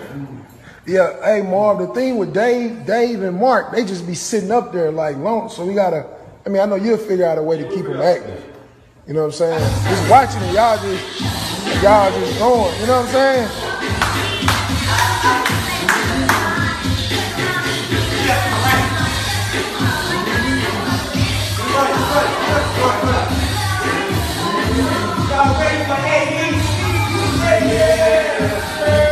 Yeah, hey Marv, the thing with Dave and Mark, they just be sitting up there like long. So we gotta, I mean, I know you'll figure out a way to keep them active. You know what I'm saying? Just watching it, y'all just going, you know what I'm saying? Y'all ready for ABC? Yeah.